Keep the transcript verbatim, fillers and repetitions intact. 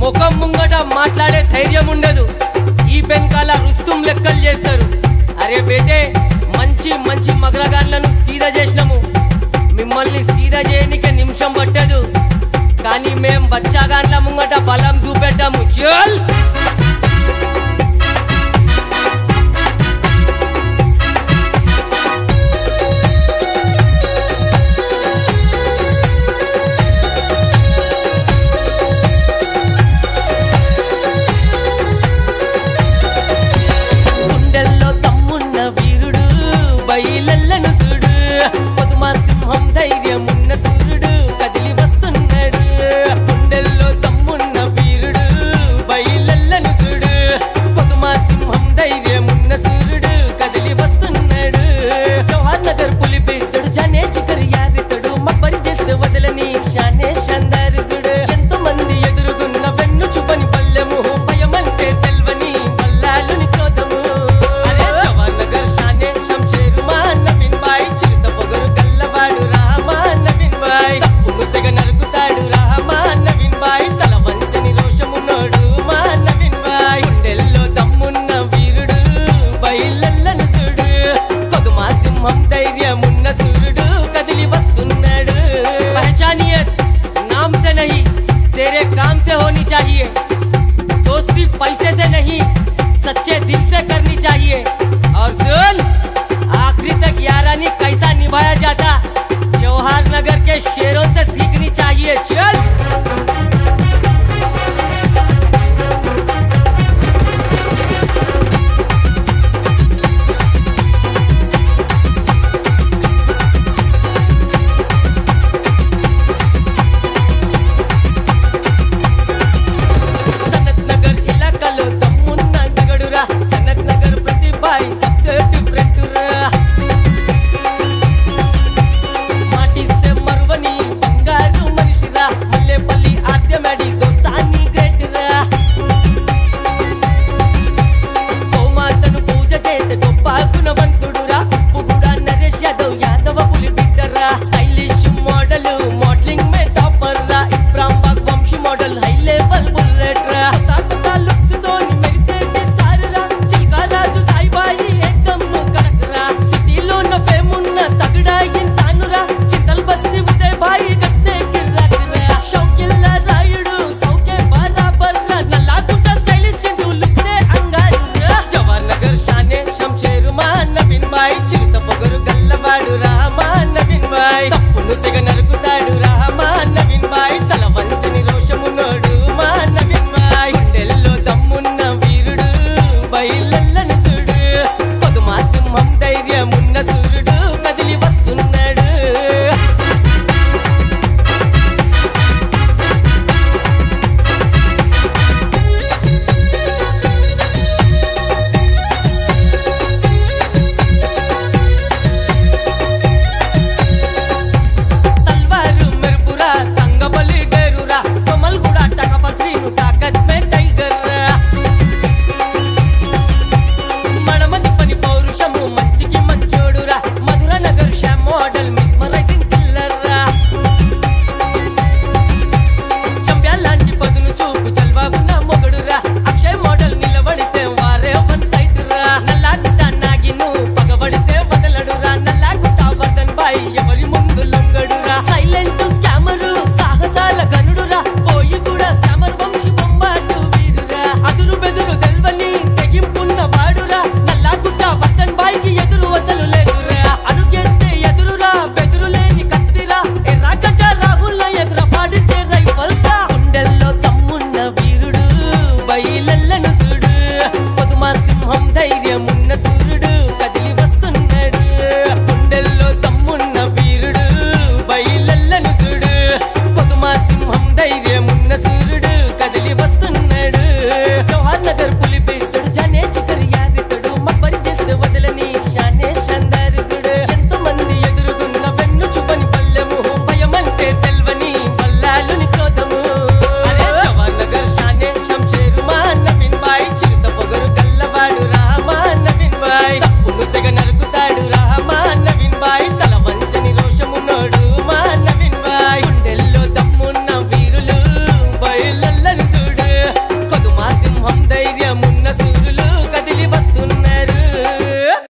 ముఖం ముంగట మాట్లాడే ధైర్యం ఉండదు, ఈ పెన్కాల రుస్తుం లెక్కలు చేస్తారు. అరే బేటే, మంచి మంచి మగరగాన్లను సీదా చేసినాము, మిమ్మల్ని సీదా చేయనికే నిమిషం పట్టదు, కానీ మేం బచ్చాగాన్ల ముంగట బలం చూపెట్టాము. చల్ గుండెల్లో తమ్మున్న వీరుడు, బయలెల్లను చూడు, పదుమా సింహం ధైర్యమున్న సూర్యుడు కదిలి వస్తున్నాడు. గుండెల్లో తమ్మున్న వీరుడు, బయలెల్లను చూడు, పదుమా సింహం ధైర్యమున్న సూర్యుడు కదిలి వస్తున్నాడు. జవహర్ నగర్ పులి బిడ్డడు, జానే చికర్ యారితడు, మబ్బరి చేస్తే వదలని షానే షందారు చూడు. ఎంతో మంది ఎదురుగున్న వెన్ను చూపని పల్లెము, భయమంటే తెల్వని పల్లాలుని చోదము. అరే జవహర్ నగర్ షానే శంషేరు మా నవీన్ బాయ్, చిరుత పొగరు గల్లవాడు రామా నవీన్ బాయ్, తప్పును తెగ నరుకుతాడు రామా నవీన్ బాయ్, తల వంచని రోషమున్నోడు మా నవీన్ బాయ్. గుండెల్లో దమ్మున్న వీరుడు, బయలెల్లను చూడు, కొదుమా సింహం ధైర్యమున్న సూర్యుడు కదిలి వస్తున్నాడు. పహచానియత్ नाम से नहीं, तेरे काम से होनी चाहिए, दोस्ती पैसे से नहीं, सच्चे दिल से करनी चाहिए. और सुन, आखिरी तक यारानी कैसा निभाया जाता, जवाहर नगर के शेरों से सीखनी चाहिए. चल